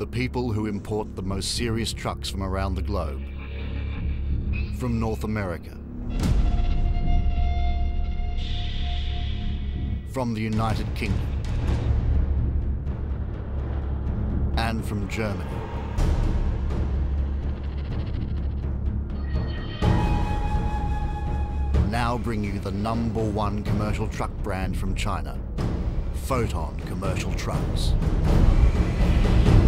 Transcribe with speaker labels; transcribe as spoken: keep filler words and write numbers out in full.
Speaker 1: The people who import the most serious trucks from around the globe. From North America. From the United Kingdom. And from Germany. Now bring you the number one commercial truck brand from China, Foton Commercial Trucks.